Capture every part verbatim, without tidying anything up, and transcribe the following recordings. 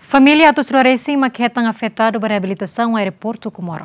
Família Atos Racing maquetam afetado para a reabilitação no aeroporto Comoro.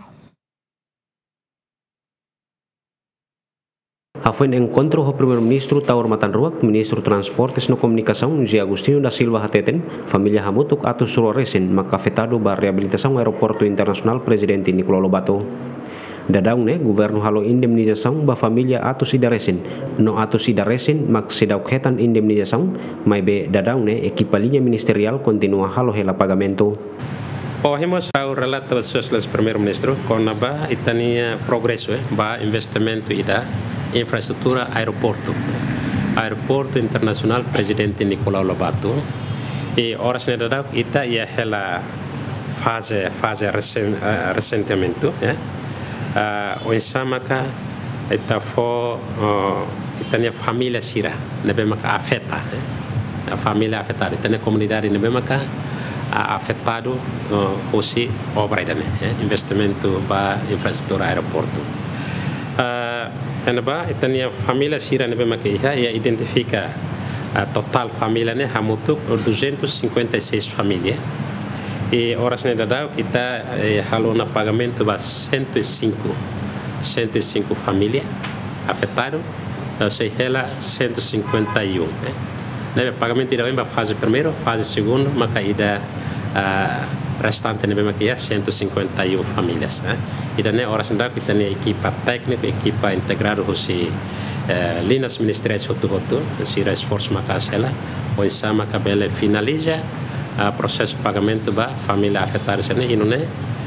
Foi um encontro com o primeiro-ministro Taur Matanruak, ministro Transportes e Comunicação, José Agostinho da Silva Hateten, família Hamutuk Atos Racing afetado para a reabilitação no aeroporto internacional Presidente Nicolau Lobato. Dadang ne governo halo indemnização ba família Atos Idaresin no Atos Idaresin mak sedau ketan indemnização mai be dadang ne equipa linha ministerial continua halo hela pagamento. Ouvimos ao relato dos seus primeiro-ministro com a ba itania progresso eh, ba investimento ida infraestrutura aeroporto aeroporto internacional Presidente Nicolau Lobato e horas ne dadang ita ia hela fase fase recen, uh, recentemente eh. Uh, o ensamaka ita fo uh, itania família sira nebe maka afeta eh? A família afetada itania comunidade nebe maka uh, afetado uh, osi obra idane eh? Investimento ba infraestrutura aeroporto uh, enaba itania família sira nebe maka ia ia identifica a total família ne hamutuk duzentos e cinquenta e seis famílias. E horas ne dadau kita eh, halona pagamento ba cento e cinco famílias afetadas, se hela cento e cinquenta e um. Eh. Nebe pagamento ida ba fase primeiro, fase segundo, maka ida uh, restante nebe maka cento e cinquenta e um famílias. Eh. Ida ne horas ne dadau kita ne equipa técnica, equipa integrado hosi uh, linhas ministeriais hotu-hotu, sira esforço maka sela, o insama kabele finaliza Uh, processo de pagamento ba família afetada sene e não é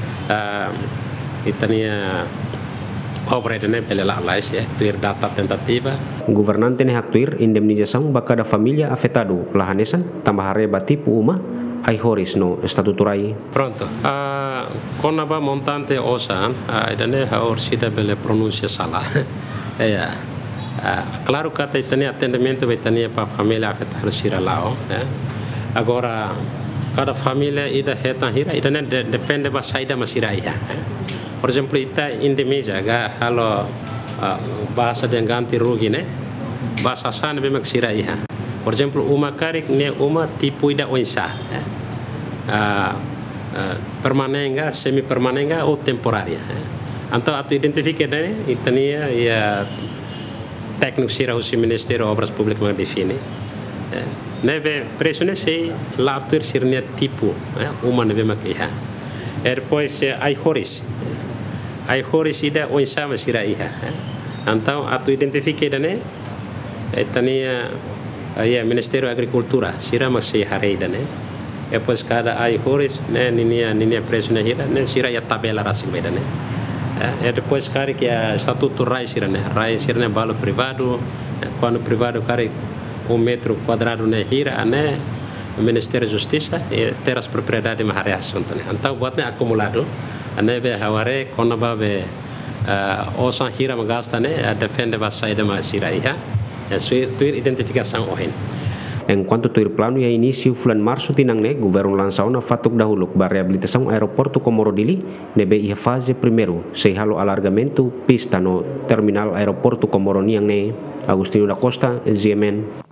uh, itania obra de ne belela lais é ter data tentativa governante ne haktuir indemnização ba cada família afetado lahanesan tambah hare batipu uma ai horis no estatuturai pronto uh, con ba montante osan uh, idane haor sida bele pronuncia salah é uh, claro que itania atendimento itania para família afetada sira lao eh? Agora, cada família ida retan hira, ida ne depende ba saida masira iya. Por exemplo, ita indemniza ga halo uh, bahasa ganti rugi ne, bahasa sana be maksira iya. Por exemplo, uma karik ne uma tipu ida oinsa. Eh? Uh, uh, permanenga, semi permanenga ou temporária. Eh? Então, atu identifica ne itania ia técnico sira o Ministério Obras Públicas define. Eh? Neve pressione sei l'autor sirne tipo eh, uma neve makia e depois ai horis ai horis ida o insama sira iha eh. Então atu identifique dane etania ai Ministério Agricultura sira masih hari dane e depois cada ai horis ne ninia ninia pressione hira ne sira ya tabela rasing bedane e depois cari que a estatuto rai sira ne rai sira ne balo privado quando privado cari um metro quadrado ne hira ane Ministério da Justiça e ter as propriedades mahare assunto ne então buatnya acumulado ane be haware kona ba be osan hira magasta ne defende ba saída ma sira iha e suir tuir identificação ohen. Enquanto tuir plano ya início bulan março tinang ne governo lançou na fatuk dahulu ba reabilitação aeroporto Comoro Dili nebe ia fase primeiro se halo alargamento pista no terminal aeroporto Comoro niang ne Agostinho da Costa, Z M N.